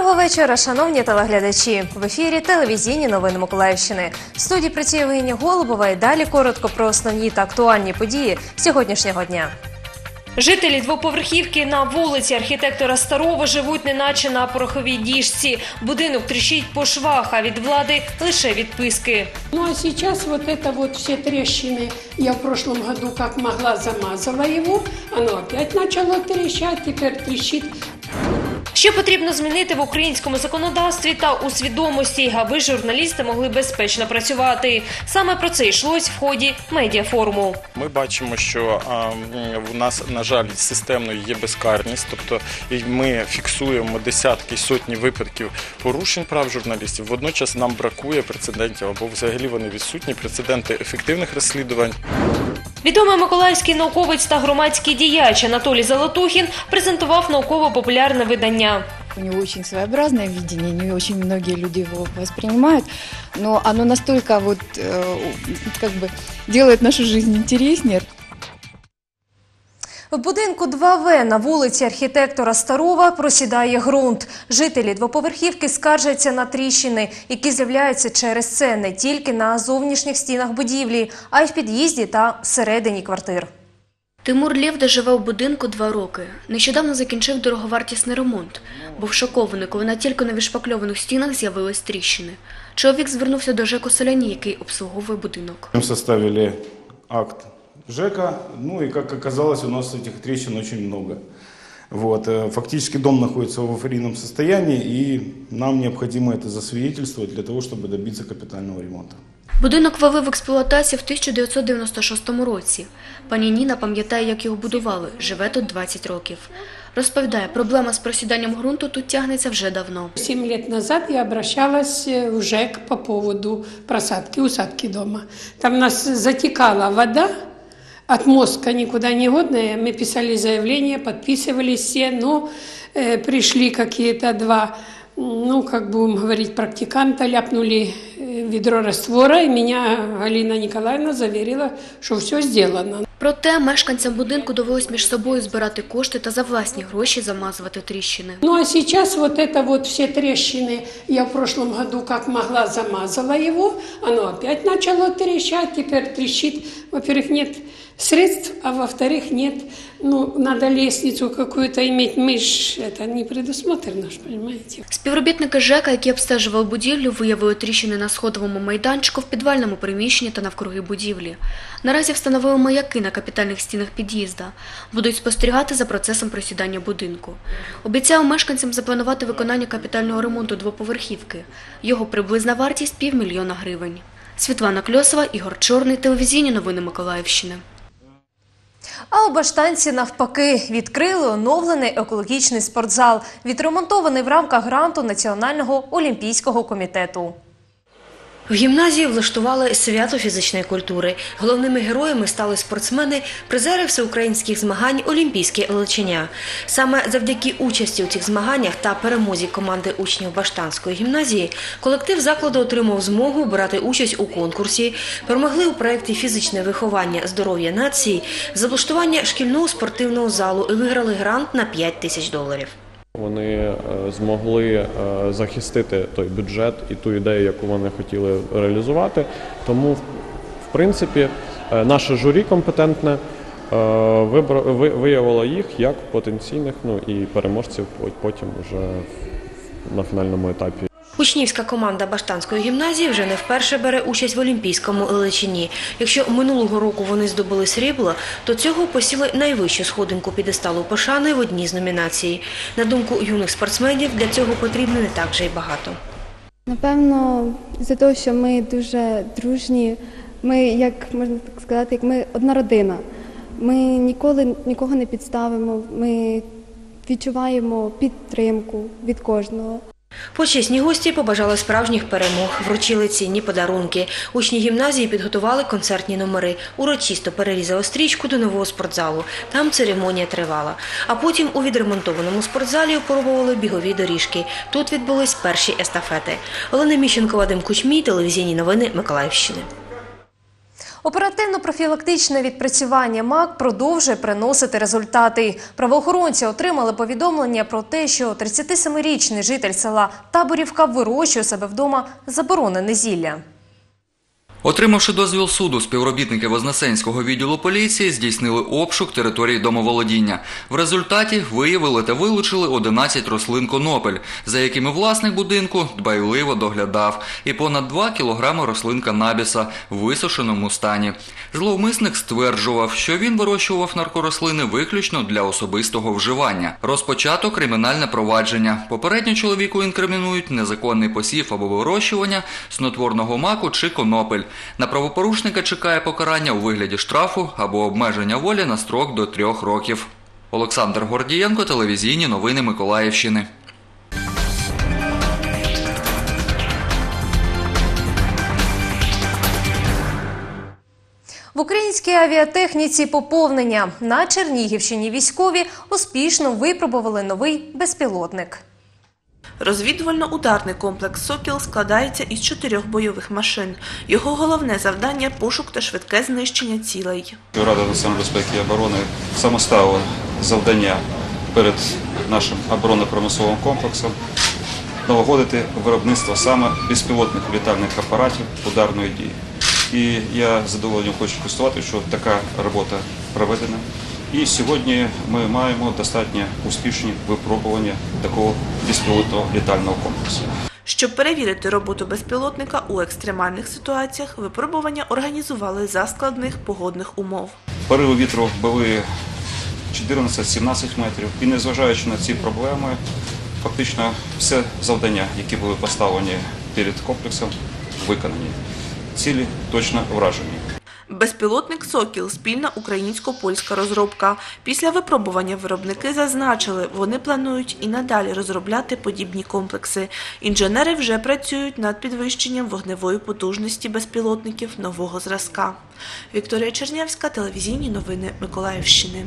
Доброго вечора, шановні телеглядачі. В ефірі телевізійні новини Миколаївщини. В студії працює Євгенія Голубова і далі коротко про основні та актуальні події сьогоднішнього дня. Жителі двоповерхівки на вулиці архітектора Старова живуть неначе на пороховій діжці. Будинок тріщить по швах, а від влади лише відписки. Ну а сейчас вот это вот все трещины, я в прошлом году как могла замазала его, оно опять начало трещать, теперь трещит. Що потрібно змінити в українському законодавстві та у свідомості, аби журналісти могли безпечно працювати? Саме про це йшлось в ході медіафоруму. Ми бачимо, що у нас, на жаль, системною є безкарність, тобто ми фіксуємо десятки, сотні випадків порушень прав журналістів. Водночас нам бракує прецедентів, або взагалі вони відсутні, прецеденти ефективних розслідувань. Відомий миколаївський науковець та громадський діяч Анатолій Золотухін презентував науково-популярне видання. У него очень своеобразное видение, не очень многие люди его воспринимают, но оно настолько делает нашу жизнь интереснее. В будинку 2В на вулиці архітектора Старова просідає ґрунт. Жителі двоповерхівки скаржаться на тріщини, які з'являються через це не тільки на зовнішніх стінах будівлі, а й в під'їзді та всередині квартир. Тимур Лєвда живе у будинку 2 роки. Нещодавно закінчив дороговартісний ремонт. Був шокований, коли на тільки на відшпакльованих стінах з'явились тріщини. Чоловік звернувся до ЖЕКу «Соляні», який обслуговує будинок. Ми составили акт ЖЭКа, и как оказалось, у нас этих трещин очень много. Фактически дом находится в аварийном состоянии, и нам необходимо это засвидетельствовать для того, чтобы добиться капитального ремонта. Будинок ввели в експлуатацію в 1996 році. Пані Ніна пам'ятає, як його будували, живе тут 20 років. Розповідає, проблема з просіданням ґрунту тут тягнеться вже давно. 7 лет назад я обращалась в ЖЭК по поводу усадки дома. Там у нас затекала вода, отмостка никуда не годная. Мы писали заявление, подписывали все, но пришли какие-то два, будем говорить, практиканта, ляпнули ведро раствора, и меня Галина Николаевна заверила, что все сделано. Проте мешканцям будинку довелось між собою збирати кошти та за власні гроші замазувати тріщини. Ну а сейчас все трещины, я в прошлом году как могла замазала его, оно опять начало трещать, теперь трещит. Во-первых, нет средств, а во-вторых, нет, надо лестницу какую-то иметь, мы ж, это не предусмотрено, понимаете. Співробітники ЖЕКа, які обстежували будівлю, виявили тріщини на сходовому майданчику, в підвальному приміщенні та навкруги будівлі. Наразі встановили маяки на капітальних стінах під'їзда. Будуть спостерігати за процесом просідання будинку. Обіцяв мешканцям запланувати виконання капітального ремонту двоповерхівки. Його приблизна вартість – 500 000 гривень. Світлана Кльосова, Ігор Чорний, телевізійні новини Миколаївщини. А у Баштанці навпаки відкрили оновлений екологічний спортзал, відремонтований в рамках гранту Національного олімпійського комітету. В гімназії влаштували свято фізичної культури. Головними героями стали спортсмени, призери всеукраїнських змагань «Олімпійське Ілличиня». Саме завдяки участі у цих змаганнях та перемозі команди учнів Баштанської гімназії колектив закладу отримав змогу брати участь у конкурсі, перемогли у проєкті «Фізичне виховання. Здоров'я нації», з облаштування шкільного спортивного залу і виграли грант на $5000. Вони змогли захистити той бюджет і ту ідею, яку вони хотіли реалізувати. Тому, в принципі, наше журі компетентне виявило їх як потенційних і переможців потім вже на фінальному етапі. Учнівська команда Баштанської гімназії вже не вперше бере участь в Олімпійському Ілличині. Якщо минулого року вони здобули срібло, то цього посіли найвищу сходинку п'єдесталу пошани в одній з номінацій. На думку юних спортсменів, для цього потрібно не так вже й багато. Напевно, за те, що ми дуже дружні, ми, як можна так сказати, ми одна родина. Ми ніколи нікого не підставимо, ми відчуваємо підтримку від кожного. Почесні гості побажали справжніх перемог, вручили цінні подарунки. Учні гімназії підготували концертні номери, урочисто перерізали стрічку до нового спортзалу. Там церемонія тривала. А потім у відремонтованому спортзалі опробували бігові доріжки. Тут відбулись перші естафети. Олена Міщенко, Вадим Кучмій, телевізійні новини Миколаївщини. Оперативно-профілактичне відпрацювання МАК продовжує приносити результати. Правоохоронці отримали повідомлення про те, що 37-річний житель села Таборівка вирощує у себе вдома заборонене зілля. Отримавши дозвіл суду, співробітники Вознесенського відділу поліції здійснили обшук території домоволодіння. В результаті виявили та вилучили 11 рослин конопель, за якими власник будинку дбайливо доглядав, і понад 2 кілограми рослин канабіса в висушеному стані. Зловмисник стверджував, що він вирощував наркорослини виключно для особистого вживання. Розпочато кримінальне провадження. Попередньо чоловіку інкримінують незаконний посів або вирощування снотворного маку чи конопель. На правопорушника чекає покарання у вигляді штрафу або обмеження волі на строк до 3 років. Олександр Гордієнко, телевізійні новини Миколаївщини. В українській авіатехніці поповнення. На Чернігівщині військові успішно випробували новий безпілотник. Розвідувально-ударний комплекс «Сокіл» складається із 4 бойових машин. Його головне завдання – пошук та швидке знищення цілей. Рада національної безпеки і оборони самоставила завдання перед нашим оборонно-промисловим комплексом налагодити виробництво саме безпілотних літальних апаратів ударної дії. І я з задоволенням хочу констатувати, що така робота проведена. І сьогодні ми маємо достатньо успішні випробування такого безпілотного літального комплексу. Щоб перевірити роботу безпілотника у екстремальних ситуаціях, випробування організували за складних погодних умов. Пориви вітру були 14-17 метрів. І незважаючи на ці проблеми, фактично все завдання, які були поставлені перед комплексом, виконані. Цілі точно вражені. Безпілотник «Сокіл» – спільна українсько-польська розробка. Після випробування виробники зазначили, вони планують і надалі розробляти подібні комплекси. Інженери вже працюють над підвищенням вогневої потужності безпілотників нового зразка. Вікторія Чернявська, телевізійні новини Миколаївщини.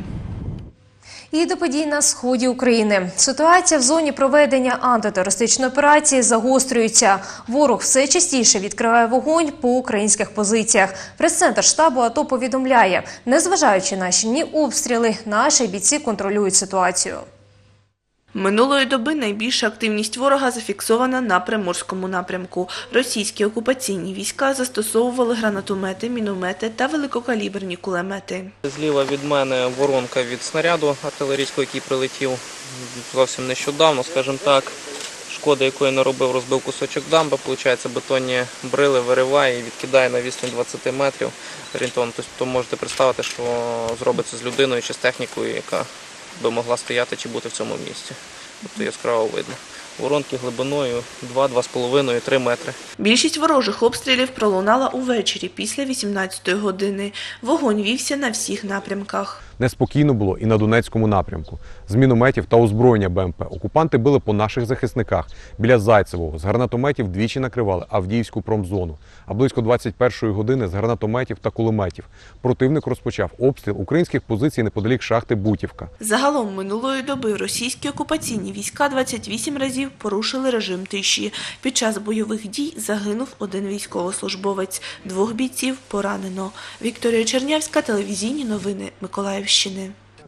І до подій на сході України. Ситуація в зоні проведення антитерористичної операції загострюється. Ворог все частіше відкриває вогонь по українських позиціях. Прес-центр штабу АТО повідомляє, незважаючи на щільні обстріли, наші бійці контролюють ситуацію. Минулої доби найбільша активність ворога зафіксована на Приморському напрямку. Російські окупаційні війська застосовували гранатомети, міномети та великокаліберні кулемети. Зліва від мене воронка від снаряду артилерійського, який прилетів зовсім нещодавно, скажімо так. Шкода, якої не робив, розбив кусочок дамби, виходить, бетонні брили вириває і відкидає на відстань 20 метрів орієнтовно. Тобто можете представити, що зробиться з людиною чи з технікою, яка би могла стояти чи бути в цьому місці. Тобто яскраво видно. Воронки глибиною 2-2,5-3 метри. Більшість ворожих обстрілів пролунала увечері після 18-ї години. Вогонь вівся на всіх напрямках. Неспокійно було і на Донецькому напрямку. З мінометів та озброєння БМП окупанти били по наших захисниках. Біля Зайцевого з гранатометів двічі накривали Авдіївську промзону. А близько 21-ї години з гранатометів та кулеметів противник розпочав обстріл українських позицій неподалік шахти Бутівка. Загалом минулої доби російські окупаційні війська 28 разів порушили режим тиші. Під час бойових дій загинув 1 військовослужбовець, 2 бійців поранено. Вікторія Чернявська, телевізійні новини Миколаївщини.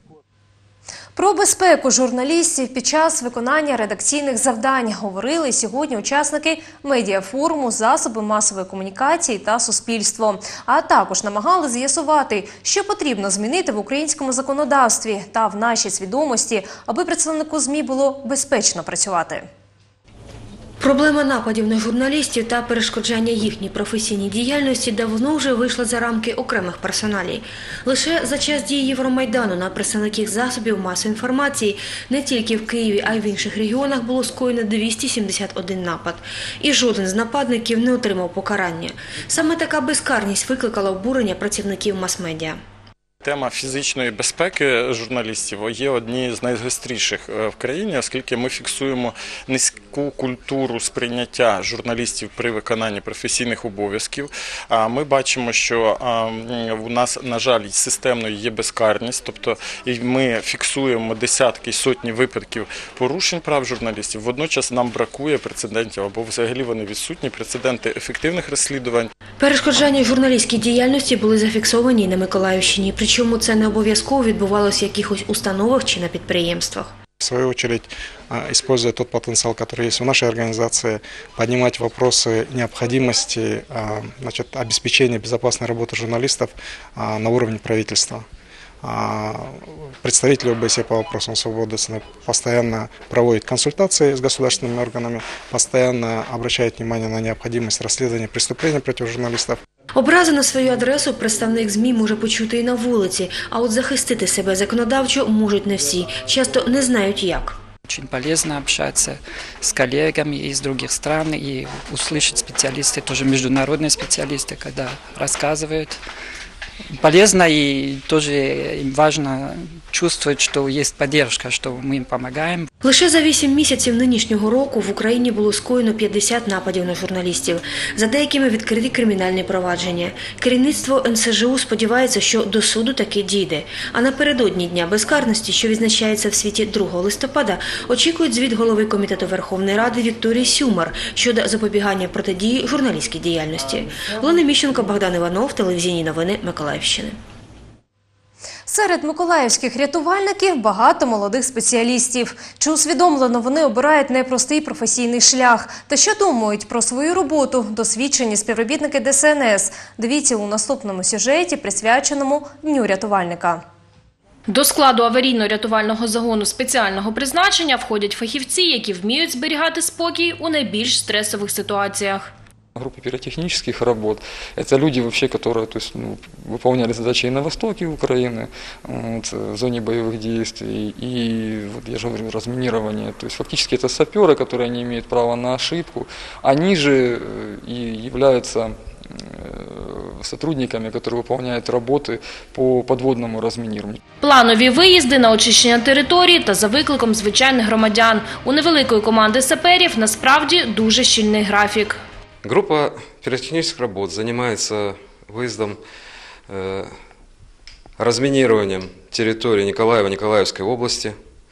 Про безпеку журналістів під час виконання редакційних завдань говорили сьогодні учасники медіафоруму «Засоби масової комунікації та суспільство». А також намагали з'ясувати, що потрібно змінити в українському законодавстві та в нашій свідомості, аби представнику ЗМІ було безпечно працювати. Проблема нападів на журналістів та перешкоджання їхній професійній діяльності давно вже вийшла за рамки окремих персоналій. Лише за час дії Євромайдану на представників засобів масової інформації не тільки в Києві, а й в інших регіонах було скоєно 271 напад. І жоден з нападників не отримав покарання. Саме така безкарність викликала обурення працівників мас-медіа. Тема фізичної безпеки журналістів є однією з найгостріших в країні, оскільки ми фіксуємо низьку таку культуру сприйняття журналістів при виконанні професійних обов'язків. Ми бачимо, що у нас, на жаль, системною є безкарність, тобто ми фіксуємо десятки, сотні випадків порушень прав журналістів. Водночас нам бракує прецедентів, або взагалі вони відсутні, прецеденти ефективних розслідувань. Перешкоджання журналістській діяльності були зафіксовані і на Миколаївщині, причому це не обов'язково відбувалося в якихось установах чи на підприємствах. В свою очередь, используя тот потенциал, который есть в нашей организации, поднимать вопросы необходимости обеспечения безопасной работы журналистов на уровне правительства. Представители ОБСЕ по вопросам свободы СМИ постоянно проводят консультации с государственными органами, постоянно обращают внимание на необходимость расследования преступлений против журналистов. Образи на свою адресу представник ЗМІ може почути і на вулиці, а от захистити себе законодавчо можуть не всі, часто не знають як. Очень полезно общаться с коллегами из других стран и услышать специалисты, тоже международные специалисты, когда рассказывают. Полезно и тоже им важно чувствовать, что есть поддержка, что мы им помогаем. Лише за 8 місяців нинішнього року в Україні було скоєно 50 нападів на журналістів. За деякими відкриті кримінальні провадження. Керівництво НСЖУ сподівається, що до суду таки дійде. А напередодні Дня безкарності, що відзначається в світі 2 листопада, очікують звіт голови Комітету Верховної Ради Вікторії Сюмар щодо запобігання протидії журналістській діяльності. Олена Міщенко, Богдан Іванов, телевізійні новини Миколаївщини. Серед миколаївських рятувальників багато молодих спеціалістів. Чи усвідомлено вони обирають непростий професійний шлях? Та що думають про свою роботу досвідчені співробітники ДСНС? Дивіться у наступному сюжеті, присвяченому Дню рятувальника. До складу аварійно-рятувального загону спеціального призначення входять фахівці, які вміють зберігати спокій у найбільш стресових ситуаціях. Группа пиротехнических работ – это люди, вообще, которые выполняли задачи и на востоке Украины, в зоне боевых действий, и, я же говорю, разминирование. То есть фактически это саперы, которые не имеют права на ошибку. Они же и являются сотрудниками, которые выполняют работы по подводному разминированию. Планові виїзди на очищення території та за викликом звичайних громадян. У невеликої команди саперів насправді дуже щільний графік. Группа пиротехнических работ занимается выездом, разминированием территории Николаева, Николаевской области,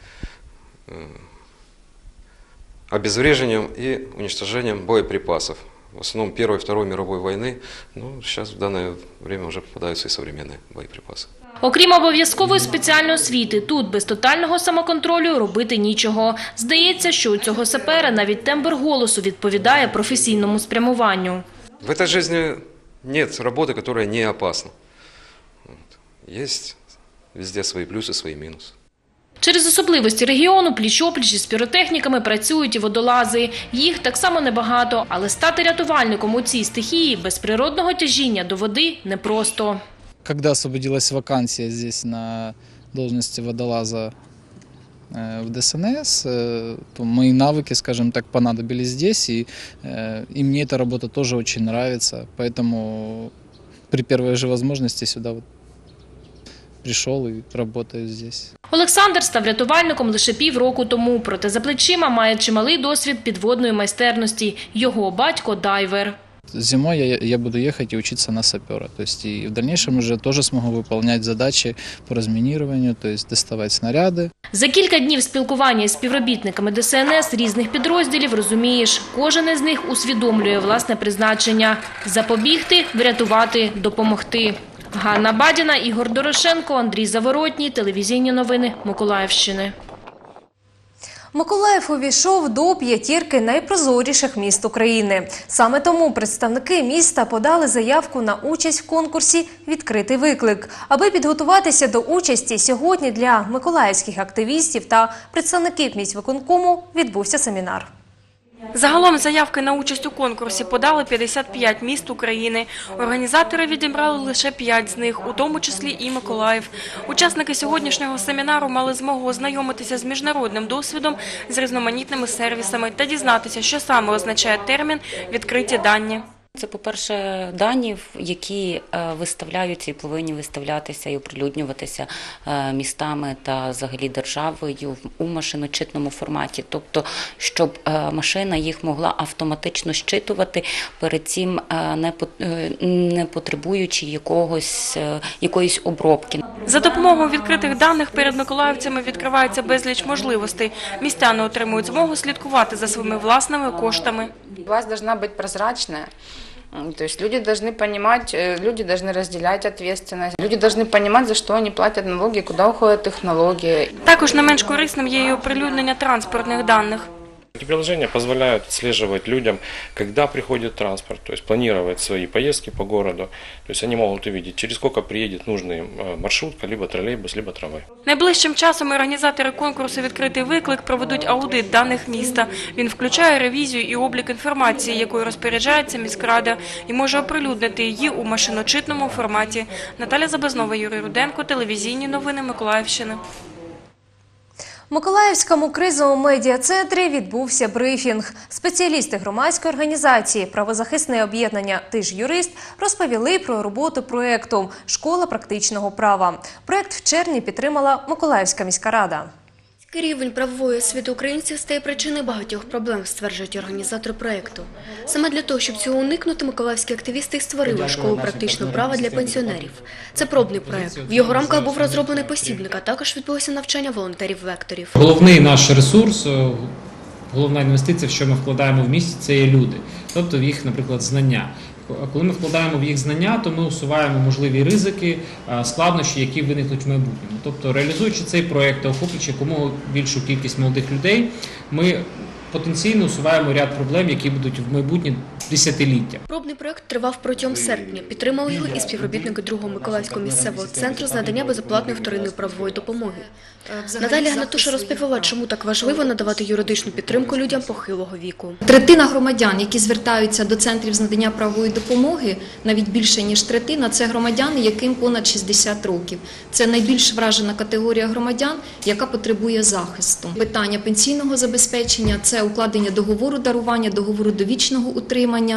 обезвреживанием и уничтожением боеприпасов. В основном Первой и Второй мировой войны, но сейчас в данное время уже попадаются и современные боеприпасы. Окрім обов'язкової спеціальної освіти, тут без тотального самоконтролю робити нічого. Здається, що у цього сапера навіть тембр голосу відповідає професійному спрямуванню. В этой жизни нет работы, которая не опасна. Есть везде свої плюси, свої мінуси. Через особливості регіону пліч-опліч із піротехніками працюють і водолази. Їх так само небагато, але стати рятувальником у цій стихії без природного тяжіння до води непросто. Когда освободилась вакансия здесь на должности водолаза в ДСНС, то мои навыки, скажем так, понадобились здесь, и мне эта работа тоже очень нравится, поэтому при первой же возможности сюда прийшов і працюю здесь. Олександр став рятувальником лише півроку тому, проте за плечима має чималий досвід підводної майстерності. Його батько – дайвер. Зимой я буду ехать и учиться на сапера, то есть и в дальнейшем уже тоже смогу выполнять задачи по разминированию, то есть доставать снаряды. За кілька днів спілкування з співробітниками ДСНС різних підрозділів розумієш, кожен із них усвідомлює власне призначення – запобігти, врятувати, допомогти. Ганна Бадіна, Ігор Дорошенко, Андрій Заворотній, телевізійні новини Миколаївщини. Миколаїв увійшов до 5 найпрозоріших міст України. Саме тому представники міста подали заявку на участь в конкурсі «Відкритий виклик». Аби підготуватися до участі, сьогодні для миколаївських активістів та представників міськвиконкому відбувся семінар. Загалом заявки на участь у конкурсі подали 55 міст України. Організатори відібрали лише 5 з них, у тому числі і Миколаїв. Учасники сьогоднішнього семінару мали змогу ознайомитися з міжнародним досвідом, з різноманітними сервісами та дізнатися, що саме означає термін «відкриті дані». Це, по-перше, дані, які виставляються і повинні виставлятися і оприлюднюватися містами та взагалі державою у машиночитному форматі. Тобто, щоб машина їх могла автоматично щитувати, перед цим не потребуючи якоїсь обробки. За допомогою відкритих даних перед миколаївцями відкривається безліч можливостей. Містяни отримують змогу слідкувати за своїми власними коштами. Власть должна быть прозрачная. То есть люди должны понимать, люди должны разделять ответственность, люди должны понимать, за что они платят налоги, куда уходят их налоги. Також не менш корисним є і оприлюднення транспортних даних. Эти приложения позволяют отслеживать людям, когда приходит транспорт, то есть планировать свои поездки по городу. То есть они могут увидеть, через сколько приедет нужный им маршрутка, либо троллейбус, либо трамвай. Найближчим часом організатори конкурсу «Відкритий виклик» проведуть аудит даних міста. Він включає ревізію і облік інформації, якою розпоряджається міськрада, і може оприлюднити її у машиночитному форматі. Наталя Забезнова, Юрій Руденко, телевізійні новини Миколаївщини. В Миколаївському кризовому медіа-центрі відбувся брифінг. Спеціалісти громадської організації «Правозахисне об'єднання «Ти ж юрист» розповіли про роботу проєкту «Школа практичного права». Проєкт в червні підтримала Миколаївська міська рада. Рівень правової освіти українців стає причиною багатьох проблем, стверджують організатори проєкту. Саме для того, щоб цього уникнути, миколаївські активісти створили школу практичного права для пенсіонерів. Це пробний проєкт. В його рамках був розроблений посібник, а також відбулося навчання волонтерів-лекторів. Головний наш ресурс, головна інвестиція, в що ми вкладаємо в місті, це є люди, тобто в їх, наприклад, знання. Коли ми вкладаємо в їх знання, то ми усуваємо можливі ризики, складнощі, які виникнуть в майбутньому. Тобто, реалізуючи цей проєкт та охоплюючи якомога більшу кількість молодих людей, ми потенційно усуваємо ряд проблем, які будуть в майбутнє десятиліття. Пробний проєкт тривав протягом серпня. Підтримали його і співробітники 2-го Миколаївського місцевого центру з надання безоплатної вторинної правової допомоги. Наталія Гнатуша розповіла, чому так важливо надавати юридичну підтримку людям похилого віку. Третина громадян, які звертаються до центрів з надання правової допомоги, навіть більше ніж третина, це громадяни, яким понад 60 років. Це найбільш вражена категорія громадян, яка потребує захисту. Питання пенсійного забезпечення – це укладення договору дарування, договору довічного утримання.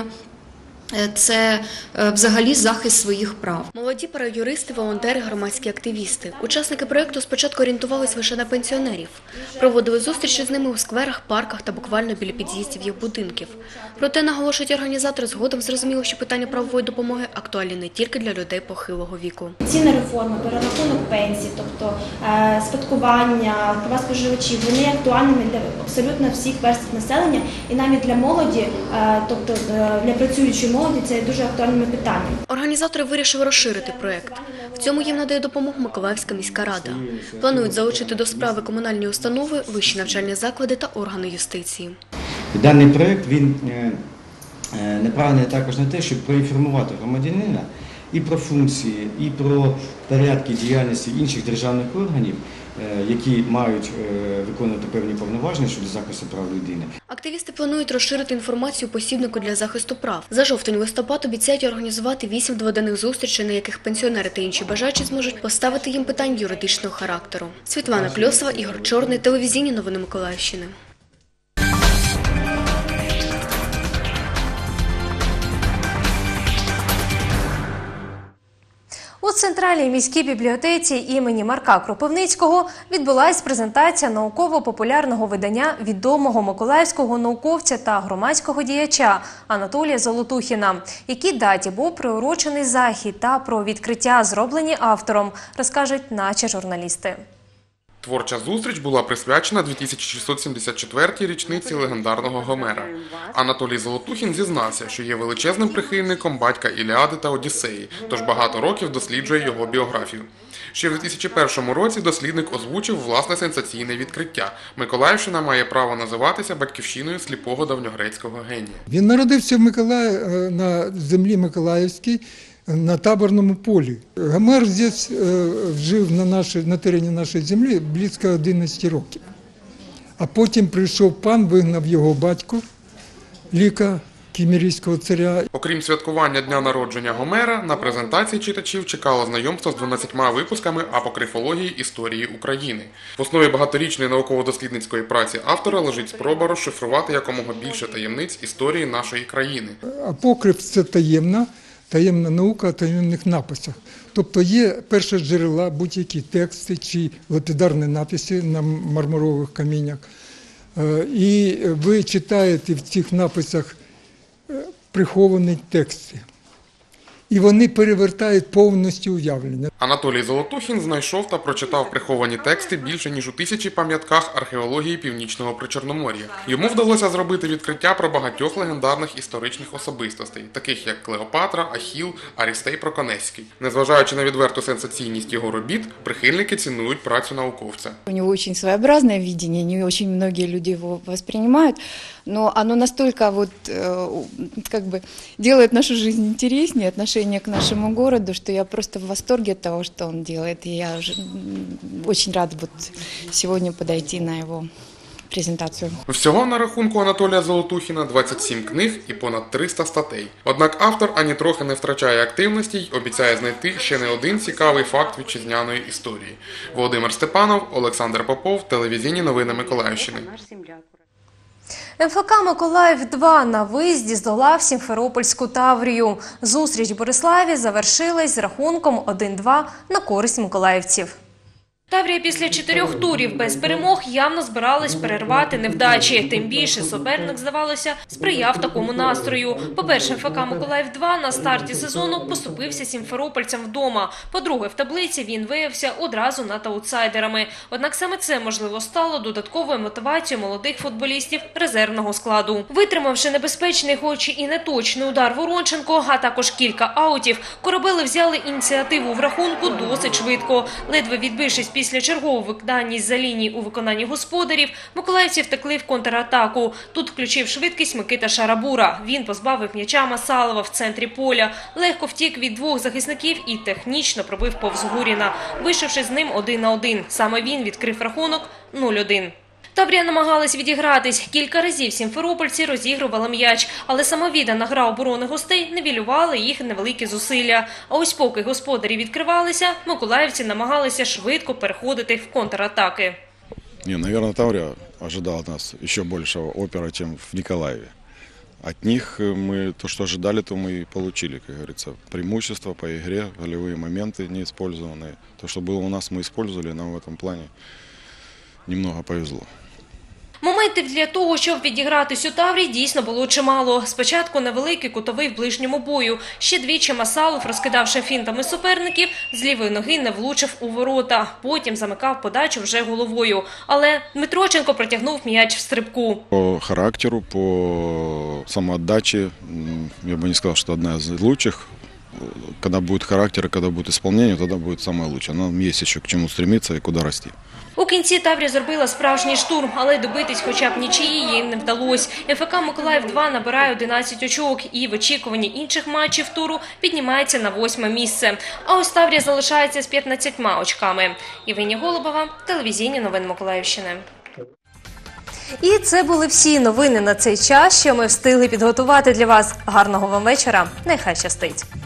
Це взагалі захист своїх прав. Молоді параюристи, волонтери, громадські активісти. Учасники проєкту спочатку орієнтувалися лише на пенсіонерів. Проводили зустрічі з ними у скверах, парках та буквально біля під'їздів їх будинків. Проте, наголошують організатори, згодом зрозуміло, що питання правової допомоги актуальні не тільки для людей похилого віку. Пенсійна реформа, перерахунок пенсій, тобто спадкування, права споживачів, вони є актуальними для абсолютно всіх верств населення і навіть для молоді, тобто для працюючої молоді, це є дуже актуальними питаннями. Організатори вирішили розширити проєкт. В цьому їм надає допомогу Миколаївська міська рада. Планують залучити до справи комунальні установи, вищі навчальні заклади та органи юстиції. Даний проєкт, він направлений також на те, щоб проінформувати громадянина і про функції, і про порядки діяльності інших державних органів, які мають виконувати певні повноваження щодо захисту прав людини. Активісти планують розширити інформацію у посібнику для захисту прав. За жовтень-листопад обіцяють організувати 8 дводенних зустрічей, на яких пенсіонери та інші бажаючі зможуть поставити їм питань юридичного характеру. Світлана Кльосова, Ігор Чорний, телевізійні новини Миколаївщини. У Центральній міській бібліотеці імені Марка Кропивницького відбулась презентація науково-популярного видання відомого миколаївського науковця та громадського діяча Анатолія Золотухіна. Якій даті був приурочений захід та про відкриття, зроблені автором, розкажуть наші журналісти. Творча зустріч була присвячена 2674-й річниці легендарного Гомера. Анатолій Золотухін зізнався, що є величезним прихильником батька Іліади та Одіссеї, тож багато років досліджує його біографію. Ще в 2001 році дослідник озвучив власне сенсаційне відкриття. Миколаївщина має право називатися батьківщиною сліпого давньогрецького генія. Він народився на землі Миколаївській, на таборному полі. Гомер здесь жив на терені нашої землі близько 11 років. А потім прийшов пан, вигнав його батько, Ліка, кімерійського царя. Окрім святкування дня народження Гомера, на презентації читачів чекало знайомство з 12 випусками апокрифології історії України. В основі багаторічної науково-дослідницької праці автора лежить спроба розшифрувати якомога більше таємниць історії нашої країни. Апокриф – це таємна наука о таємних написах. Тобто є перші джерела, будь-які тексти чи лапідарні написи на мармурових каміннях. І ви читаєте в цих написах приховані тексти. І вони перевертають повністю уявлення. Анатолій Золотухін знайшов та прочитав приховані тексти більше ніж у 1000 пам'ятках археології Північного Причорномор'я. Йому вдалося зробити відкриття про багатьох легендарних історичних особистостей, таких як Клеопатра, Ахіл, Арістей Проконецький. Незважаючи на відверту сенсаційність його робіт, прихильники цінують працю науковця. У нього дуже своєобразне видіння, не дуже багато людей його сприймають, но оно настолько делает нашу жизнь интереснее, отношение к нашему городу, что я просто в восторге от того, что он делает. И я очень рада сегодня подойти на его презентацію. Всього на рахунку Анатолія Золотухіна 27 книг і понад 300 статей. Однак автор ані трохи не втрачає активності й обіцяє знайти ще не один цікавий факт вітчизняної історії. Володимир Степанов, Олександр Попов, телевізійні новини Миколаївщини. МФК «Миколаїв-2» на виїзді здолав Сімферопольську Таврію. Зустріч в Бориславі завершилась з рахунком 1-2 на користь миколаївців. Таврія після 4 турів без перемог явно збиралась перервати невдачі. Тим більше суперник, здавалося, сприяв такому настрою. По-перше, МФК «Миколаїв-2» на старті сезону поступився сімферопольцям вдома. По-друге, в таблиці він виявився одразу над аутсайдерами. Однак саме це, можливо, стало додатковою мотивацією молодих футболістів резервного складу. Витримавши небезпечний, хоч і неточний удар Воронченко, а також кілька аутів, корабели взяли ініціативу в рахунку досить швидко. Ледве відбившись після чергового викидання з-за лінії у виконанні господарів, миколаївці втекли в контратаку. Тут включив швидкість Микита Шарабура. Він позбавив м'яча Масалова в центрі поля, легко втік від 2 захисників і технічно пробив повз Гуріна, вийшовши з ним 1 на 1. Саме він відкрив рахунок 0-1. Таврія намагалась відігратись. Кілька разів сімферопольці розігрували м'яч, але самовіддана гра оборони гостей нівелювала їх невеликі зусилля. А ось поки господарі відкривалися, миколаївці намагалися швидко переходити в контратаки. Наверное, Таврия ожидала от нас еще большего опера, чем в Николаеве. От них мы то, что ожидали, то мы и получили, как говорится. Преимущество по игре, голевые моменты неиспользованные. То, что было у нас, мы использовали, нам в этом плане немного повезло. Моментів для того, щоб відігратись у Таврії, дійсно було чимало. Спочатку невеликий кутовий в ближньому бою. Ще двічі Масалов, розкидавши фінтами суперників, з лівої ноги не влучив у ворота. Потім замикав подачу вже головою. Але Дмитроченко протягнув м'яч в стрибку. По характеру, по самоотдаче, я бы не сказал, что одна из лучших. Когда будет характер, когда будет исполнение, тогда будет самое лучшее. Нам есть еще к чему стремиться и куда расти. У кінці Таврія зробила справжній штурм, але добитись хоча б нічиї їм не вдалося. МФК «Миколаїв-2» набирає 11 очок і в очікуванні інших матчів туру піднімається на 8-ме місце. А ось Таврія залишається з 15 очками. Євгенія Голубова, телевізійні новини Миколаївщини. І це були всі новини на цей час, що ми встигли підготувати для вас. Гарного вам вечора. Нехай щастить.